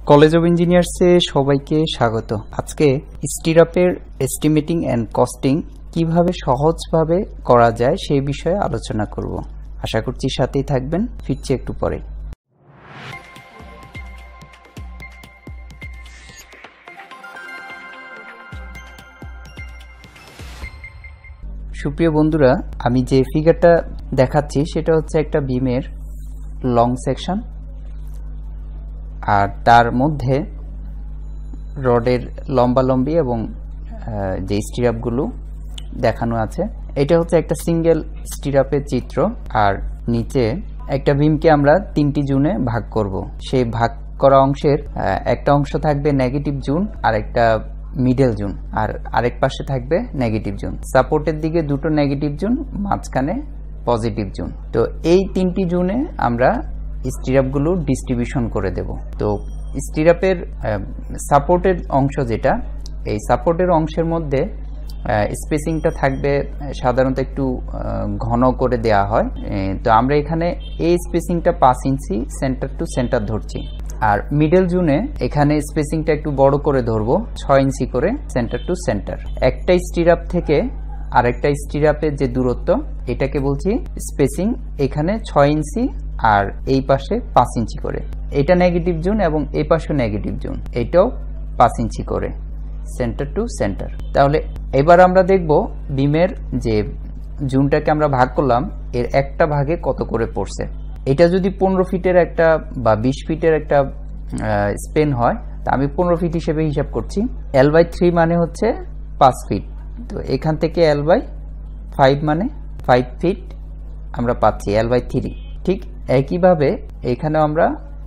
College of ইঞ্জিনিয়ার্সে সবাইকে স্বাগত। আজকে স্টিরাপের এস্টিমেটিং এন্ড কস্টিং কিভাবে সহজভাবে করা যায় সেই বিষয়ে আলোচনা করব। আশা করছি সাথেই থাকবেন। ফিরছি একটু পরে। সুপ্রিয় বন্ধুরা, আমি যে ফিগারটা দেখাচ্ছি সেটা হচ্ছে একটা বিমের লং সেকশন, আর তার মধ্যে রডের লম্বালম্বি এবং যে স্টিরাপগুলো দেখানো আছে। এটা হচ্ছে একটা সিঙ্গেল স্টিরাপের চিত্র, আর নিচে একটা বিমকে আমরা তিনটি জোনে ভাগ করব। সেই ভাগ করা অংশের একটা অংশ থাকবে নেগেটিভ জোন, আর একটা মিডল জোন, আর আরেক পাশে থাকবে নেগেটিভ জোন। সাপোর্টের দিকে দুটো নেগেটিভ জোন, মাঝখানে পজিটিভ জোন। তো এই তিনটি জোনে আমরা স্টিরাপগুলো ডিস্ট্রিবিউশন করে দেব। তো স্টিরাপের সাপোর্টের অংশ যেটা, এই সাপোর্টের অংশের মধ্যে স্পেসিংটা থাকবে সাধারণত একটু ঘন করে দেয়া হয়। তো আমরা এখানে এই স্পেসিংটা 5 ইঞ্চি সেন্টার টু সেন্টার ধরছি, আর মিডল জোনে এখানে স্পেসিংটা একটু বড় করে ধরবো, 6 ইঞ্চি করে সেন্টার টু সেন্টার। একটা স্টিরাপ থেকে আরেকটা স্টিরাপের যে দূরত্ব, এটাকে বলছি স্পেসিং। এখানে 6 ইঞ্চি আর এই পাশে 5 ইঞ্চি করে। এটা নেগেটিভ জোন এবং এই পাশে নেগেটিভ জোন, এটাও 5 ইঞ্চি করে সেন্টার টু সেন্টার। তাহলে এবার আমরা দেখব বিমের যে জোনটাকে আমরা ভাগ করলাম এর একটা ভাগে কত করে পড়ছে। এটা যদি 15 ফিটের একটা বা 20 ফিটের একটা স্পেন হয়, তা আমি 15 ফিট হিসেবে হিসাব করছি। L/3 মানে হচ্ছে 5 ফিট। তো এখান থেকে L/5 মানে 5 ফিট আমরা পাচ্ছি L/3। ঠিক একইভাবে এখানেও আমরা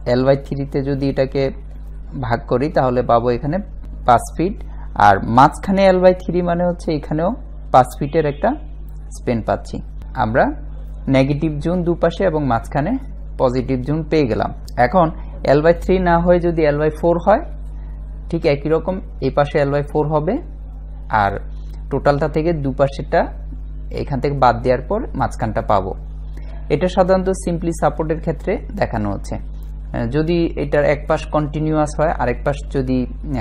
L/3 যদি এটাকে ভাগ করি তাহলে পাবো এখানে 5 ফিট, আর মাঝখানে L/3 মানে হচ্ছে এখানেও 5 ফিটের একটা স্পেন পাচ্ছি। আমরা নেগেটিভ জোন দুপাশে এবং মাঝখানে পজিটিভ জোন পেয়ে গেলাম। এখন L/3 না হয়ে যদি L/4 হয়, ঠিক একই রকম এই পাশে L/4 হবে, আর টোটালটা থেকে দুপাশেটা এখান থেকে বাদ দেওয়ার পর মাঝখানটা পাবো। এটা সাধারণত সিম্পলি সাপোর্টের ক্ষেত্রে দেখানো হচ্ছে। যদি এটার এক পাশ কন্টিনিউয়াস হয়, আরেক পাশ যদি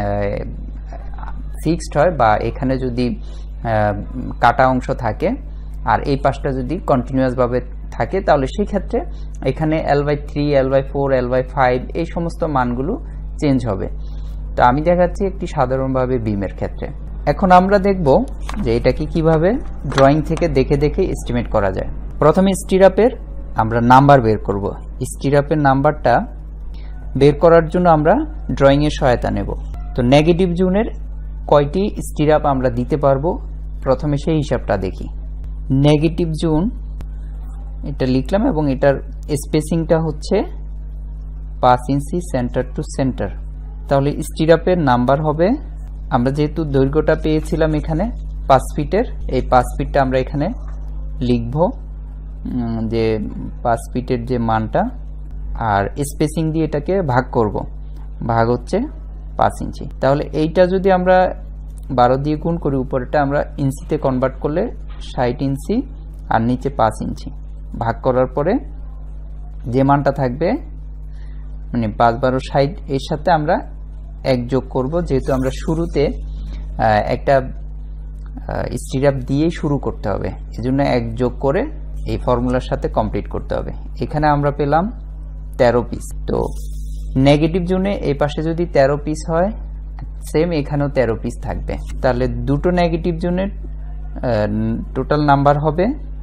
ফিক্সড হয়, বা এখানে যদি কাটা অংশ থাকে আর এই পাশটা যদি কন্টিনিউয়াস ভাবে থাকে, তাহলে সেই ক্ষেত্রে এখানে L/3, L/4, L/5 এই সমস্ত মানগুলো চেঞ্জ হবে। তো আমি দেখাচ্ছি একটি সাধারণভাবে বিমের ক্ষেত্রে। এখন আমরা দেখব যে এটাকে কিভাবে ড্রয়িং থেকে দেখে দেখে এস্টিমেট করা যায়। প্রথমে স্টিরাপের আমরা নাম্বার বের করব। স্টিরাপের নাম্বারটা বের করার জন্য আমরা ড্রয়িং এর সহায়তা নেব। তো নেগেটিভ জোনের কয়টি স্টিরাপ আমরা দিতে পারবো, প্রথমে সেই হিসাবটা দেখি। নেগেটিভ জোন এটা লিখলাম এবং এটার স্পেসিংটা হচ্ছে 5 ইঞ্চি সেন্টার টু সেন্টার। তাহলে স্টিরাপের নাম্বার হবে, আমরা যেহেতু দৈর্ঘ্যটা পেয়েছিলাম এখানে 5 ফিটের, এই 5 ফিটটা আমরা এখানে লিখব, যে 5 ফিটের যে মানটা, আর স্পেসিং দিয়ে এটাকে ভাগ করব। ভাগ হচ্ছে 5 ইঞ্চি। তাহলে এইটা যদি আমরা 12 দিয়ে গুণ করি, উপরেটা আমরা ইঞ্চিতে কনভার্ট করলে 60 ইঞ্চি, আর নিচে 5 ইঞ্চি। ভাগ করার পরে যে মানটা থাকবে, মানে 5 12 60, এর সাথে আমরা 1 যোগ করব, যেহেতু আমরা শুরুতে একটা স্টিরাপ দিয়েই শুরু করতে হবে, এজন্য 1 যোগ করে এই ফর্মুলার সাথে কমপ্লিট করতে হবে। এখানে আমরা পেলাম 13 পিস। তো নেগেটিভ জোনে এই পাশে যদি 13 পিস হয়, সেম এখানেও 13 পিস থাকবে। তাহলে দুটো নেগেটিভ জোনের টোটাল নাম্বার হবে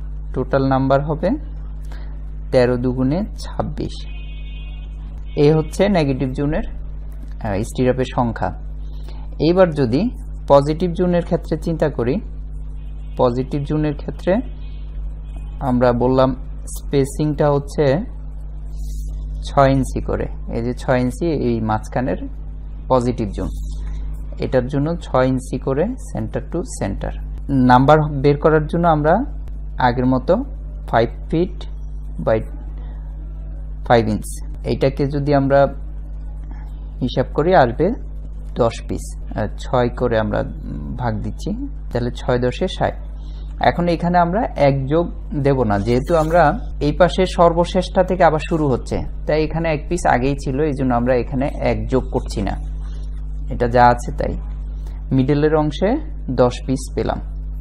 13 দুগুণে 26। এই হচ্ছে নেগেটিভ জোনের স্টিরাপের সংখ্যা। এইবার যদি পজিটিভ জোনের ক্ষেত্রে চিন্তা করি, পজিটিভ জোনের ক্ষেত্রে আমরা বললাম স্পেসিংটা হচ্ছে 6 ইঞ্চি করে। এই যে 6 ইঞ্চি এই মাঝখানের পজিটিভ জোন, এটার জন্য 6 ইঞ্চি করে সেন্টার টু সেন্টার। নাম্বার বের করার জন্য আমরা আগের মতো 5 ফিট বাই 5 ইঞ্চ, এইটাকে যদি আমরা হিসাব করি আসবে 10 পিস। 6 করে আমরা ভাগ দিচ্ছি, তাহলে 6 10 60। এখন এখানে আমরা 1 যোগ দেব না, যেহেতু আমরা এই পাশে সর্বশেষটা থেকে আবার শুরু হচ্ছে, তাই এখানে 1 পিস আগেই ছিল, এই জন্য আমরা এখানে 1 যোগ করছি না, এটা যা আছে তাই। মিডলের অংশে 10 পিস পেলাম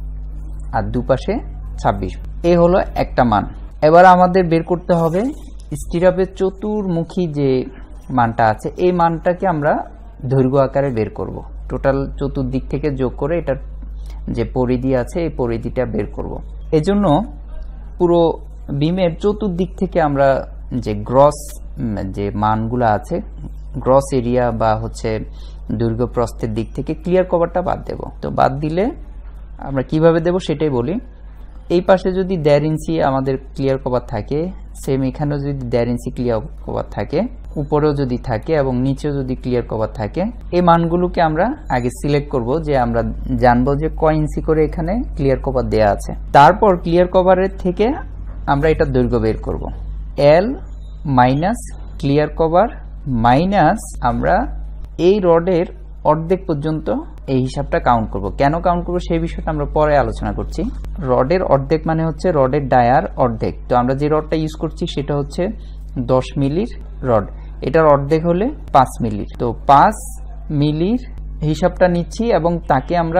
আর দুপাশে 26। এই হলো একটা মান। এবার আমাদের বের করতে হবে স্টিরাপের চতুর্মুখী যে মানটা আছে, এই মানটাকে আমরা দৈর্ঘ্য আকারে বের করব। টোটাল চতুর্দিক থেকে যোগ করে এটার যে পরিধি আছে এই পরিধিটা বের করব। এজন্য পুরো বিমের চতুর্দিক থেকে আমরা যে গ্রস যে মানগুলো আছে, গ্রস এরিয়া বা হচ্ছে দৈর্ঘ্য প্রস্থের দিক থেকে ক্লিয়ার কভারটা বাদ দেব। তো বাদ দিলে আমরা কিভাবে দেব সেটাই বলি। এই পাশে যদি 1.5 ইঞ্চি আমাদের ক্লিয়ার কভার থাকে, সেম এখানেও যদি 1.5 ইঞ্চি ক্লিয়ার কভার থাকে, উপরেও যদি থাকে এবং নিচেও যদি ক্লিয়ার কভার থাকে, এই মানগুলোকে আমরা আগে সিলেক্ট করব, যে আমরা জানবো যে কয় ইঞ্চি করে এখানে ক্লিয়ার কভার দেয়া আছে। তারপর ক্লিয়ার কভারের থেকে আমরা এটা দৈর্ঘ্য বের করব। L minus clear cover minus আমরা এই রডের অর্ধেক পর্যন্ত এই হিসাবটা কাউন্ট করব। কেন কাউন্ট করব সেই বিষয়টা আমরা পরে আলোচনা করছি। রডের অর্ধেক মানে হচ্ছে রডের ডায়ার অর্ধেক। তো আমরা যে রডটা ইউজ করছি সেটা হচ্ছে 10 মিলির রড, এটার অর্ধেক হলে 5 মিলির। তো 5 মিলির হিসাবটা নিচ্ছি এবং তাকে আমরা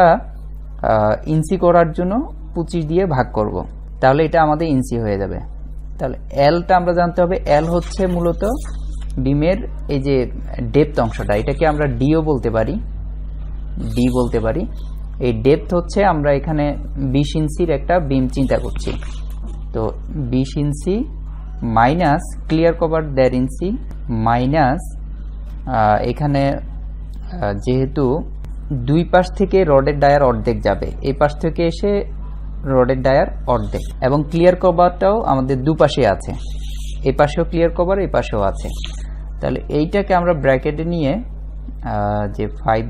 ইঞ্চি করার জন্য 25 দিয়ে ভাগ করব, তাহলে এটা আমাদের ইঞ্চি হয়ে যাবে। তাহলে এলটা আমরা জানতে হবে। এল হচ্ছে মূলত বিমের এই যে ডেপথ অংশটা, এটাকে আমরা ডিও বলতে পারি, ডি বলতে পারি। এই ডেপথ হচ্ছে, আমরা এখানে 20 ইঞ্চির একটা বিম চিন্তা করছি, তো 20 inch minus clear cover 1.5 inch minus এখানে যেহেতু দুই পাশ থেকে রডের ডায়ার অর্ধেক যাবে, এই পাশ থেকে এসে রডের ডায়ার অর্ধেক, এবং ক্লিয়ার কভারটাও আমাদের দুপাশে আছে, এই পাশেও ক্লিয়ার কভার এই পাশেও আছে। তাহলে এইটাকে আমরা ব্র্যাকেটে নিয়ে যে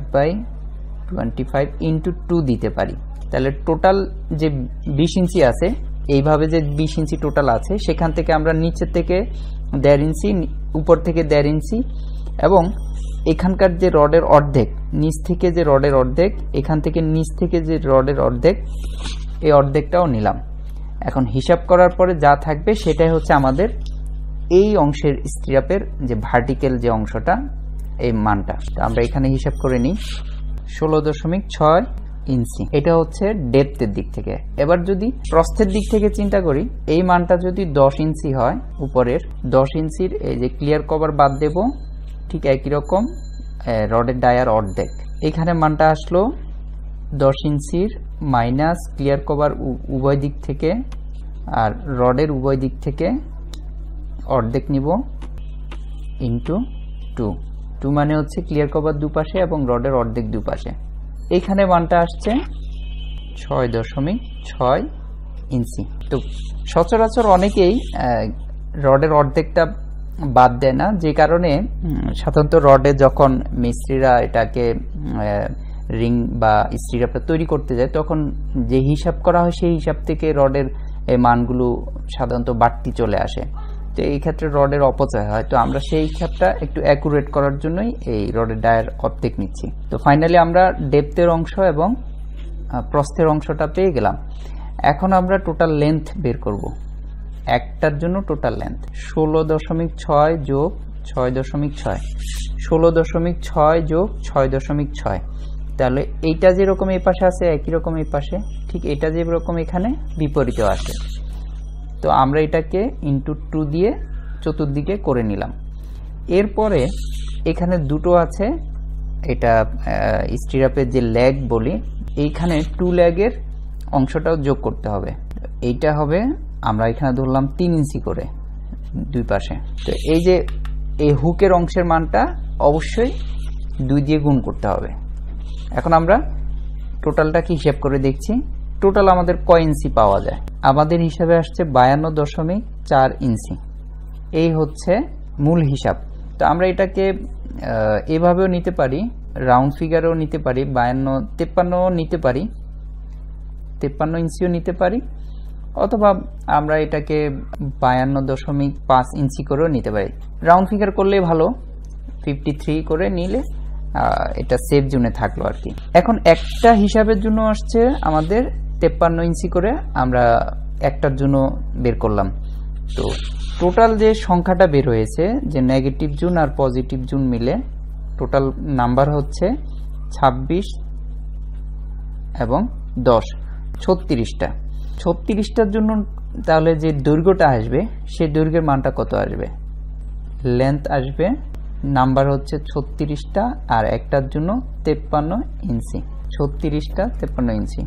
5/25 ইন্টু 2 দিতে পারি। তাহলে টোটাল যে 20 ইঞ্চি আছে, এইভাবে যে 20 ইঞ্চি টোটাল আছে, সেখান থেকে আমরা নিচের থেকে 1.5 ইঞ্চি, উপর থেকে 1.5 ইঞ্চি, এবং এখানকার যে রডের অর্ধেক, নিচ থেকে যে রডের অর্ধেক, এখান থেকে নিচ থেকে যে রডের অর্ধেক, এই অর্ধেকটাও নিলাম। এখন হিসাব করার পরে যা থাকবে সেটাই হচ্ছে আমাদের এই অংশের স্টিরাপের যে ভার্টিক্যাল যে অংশটা, এই মানটা। আমরা এখানে হিসাব করে নিই 16.6 ইঞ্চি, এটা হচ্ছে ডেপথের দিক থেকে। এবার যদি প্রস্থের দিক থেকে চিন্তা করি, এই মানটা যদি 10 ইঞ্চি হয়, উপরের 10 ইঞ্চির এই যে ক্লিয়ার কভার বাদ দেব, ঠিক একই রকম রডের ডায়ার অর্ধেক, এখানে মানটা আসলো 10 ইঞ্চির মাইনাস ক্লিয়ার কভার উভয় দিক থেকে আর রডের উভয় দিক থেকে অর্ধেক নিব ইন্টু 2 মানে হচ্ছে ক্লিয়ার কভার দুপাশে এবং রডের অর্ধেক দুপাশে। এইখানে মানটা আসছে 6.6 ইঞ্চি। তো সচরাচর অনেকেই রডের অর্ধেকটা বাদ দেয় না, যে কারণে সাধারণত রডে যখন মিস্ত্রিরা এটাকে রিং বা স্টিরাপটা তৈরি করতে যায়, তখন যে হিসাব করা হয় সেই হিসাব থেকে রডের মানগুলো সাধারণত বাড়তি চলে আসে। তো এই ক্ষেত্রে রডের অপচয় হয়। তো আমরা সেই হিসাবটা একটু অ্যাকুরেট করার জন্যই এই রডের ডায়ার অর্ধেক নিচ্ছি। তো ফাইনালি আমরা ডেপথের অংশ এবং প্রস্থের অংশটা পেয়ে গেলাম। এখন আমরা টোটাল লেন্থ বের করব। একটার জন্য টোটাল লেন্থ 16.6 যোগ 6.6, 16.6 যোগ 6.6। তাহলে এইটা যেরকম এই পাশে আছে একই রকম এই পাশে, ঠিক এটা যেরকম এখানে বিপরীতে আসে। তো আমরা এটাকে ইন্টু 2 দিয়ে চতুর্দিকে করে নিলাম। এরপরে এখানে দুটো আছে, এটা স্টিরাপের যে লেগ বলি, এইখানে 2 লেগের অংশটাও যোগ করতে হবে। এইটা হবে, আমরা এখানে ধরলাম 3 ইঞ্চি করে দুই পাশে। তো এই যে এই হুকের অংশের মানটা অবশ্যই 2 দিয়ে গুণ করতে হবে। এখন আমরা টোটালটা কি হিসাব করে দেখছি। টোটাল আমাদের কয় ইঞ্চি পাওয়া যায়? আমাদের হিসাবে আসছে 52.4 ইঞ্চি। এই হচ্ছে মূল হিসাব। তো আমরা এটাকে এভাবেও নিতে পারি, রাউন্ড ফিগারেও নিতে পারি, 53 নিতে পারি, 53 ইঞ্চিও নিতে পারি, অথবা আমরা এটাকে 52.5 ইঞ্চি করেও নিতে পারি। রাউন্ড ফিগার করলে ভালো, 53 করে নিলে এটা সেফ জোনে থাকলো আর কি। এখন একটা হিসাবের জন্য আসছে আমাদের 53 ইঞ্চি করে আমরা একটার জন্য বের করলাম। তো টোটাল যে সংখ্যাটা বের হয়েছে, যে নেগেটিভ জোন আর পজিটিভ জোন মিলে টোটাল নাম্বার হচ্ছে 26 এবং 10, 36টা। 36টার জন্য তাহলে যে দৈর্ঘ্যটা আসবে সেই দৈর্ঘ্যের মানটা কত আসবে? লেন্থ আসবে, নাম্বার হচ্ছে 36টা আর একটার জন্য 53 ইঞ্চি। 36টা 53 ইঞ্চি,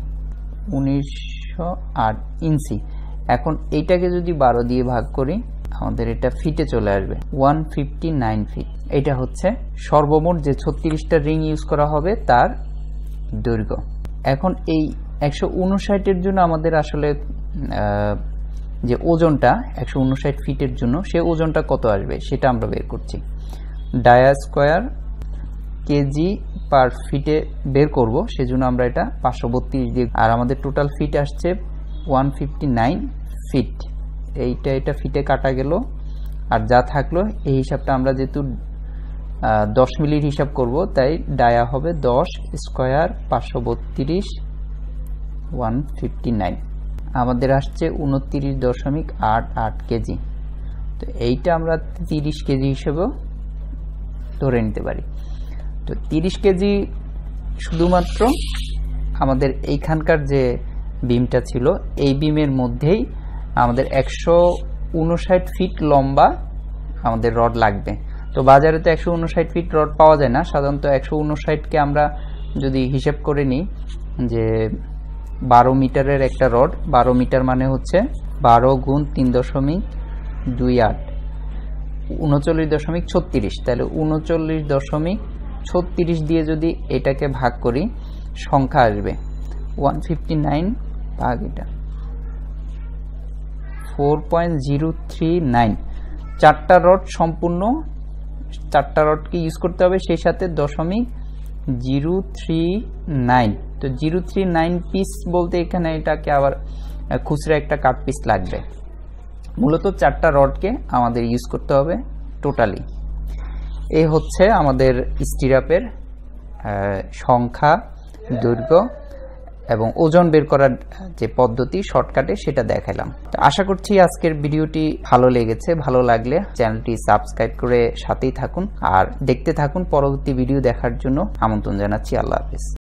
1908 ইঞ্চি। এখন এইটাকে যদি 12 দিয়ে ভাগ করি আমাদের এটা ফিটে চলে আসবে, 159 ফিট। এটা হচ্ছে সর্বমোট যে 36টা রিং ইউজ করা হবে তার দৈর্ঘ্য। এখন এই 159 এর জন্য আমাদের আসলে যে ওজনটা 159 ফিটের জন্য সে ওজনটা কত আসবে সেটা আমরা বের করছি। ডায়া স্কোয়ার কেজি পার ফিটে বের করব, সেজন্য আমরা এটা 532 দিয়ে, আর আমাদের টোটাল ফিট আসছে 159 ফিট। এটা ফিটে কাটা গেল, আর যা থাকলো এই হিসাবটা আমরা যেহেতু 10 মিলির হিসাব করব তাই ডায়া হবে 10 স্কোয়ার 532 159। আমাদের আসছে 29.88 কেজি। তো এইটা আমরা 30 কেজি হিসেবেও ধরে নিতে পারি। তো 30 কেজি শুধুমাত্র আমাদের এইখানকার যে বিমটা ছিল এই বিমের মধ্যেই আমাদের 159 ফিট লম্বা আমাদের রড লাগবে। তো বাজারে তো 159 ফিট রড পাওয়া যায় না, সাধারণত 159কে আমরা যদি হিসাব করে নিই যে 12 মিটারের একটা রড, 12 মিটার মানে হচ্ছে 12 গুণ 3.28 39.36, তাহলে 39.36 দিয়ে যদি এটাকে ভাগ করি সংখ্যা আসবে 159 ভাগ এটা 4.039। চারটা রড সম্পূর্ণ, চারটা রডকে ইউজ করতে হবে, সেই সাথে 0.039। তো 039 পিস বলতে এখানে এটাকে আবার খুচরা একটা কাট পিস লাগবে। মূলত চারটা রডকে আমাদের ইউজ করতে হবে টোটালি। এই হচ্ছে আমাদের স্টিরাপের সংখ্যা, দৈর্ঘ্য এবং ওজন বের করার যে পদ্ধতি শর্টকাটে সেটা দেখালাম। আশা করছি আজকের ভিডিওটি ভালো লেগেছে। ভালো লাগলে চ্যানেলটি সাবস্ক্রাইব করে সাথেই থাকুন আর দেখতে থাকুন। পরবর্তী ভিডিও দেখার জন্য আমন্ত্রণ জানাচ্ছি। আল্লাহ হাফেজ।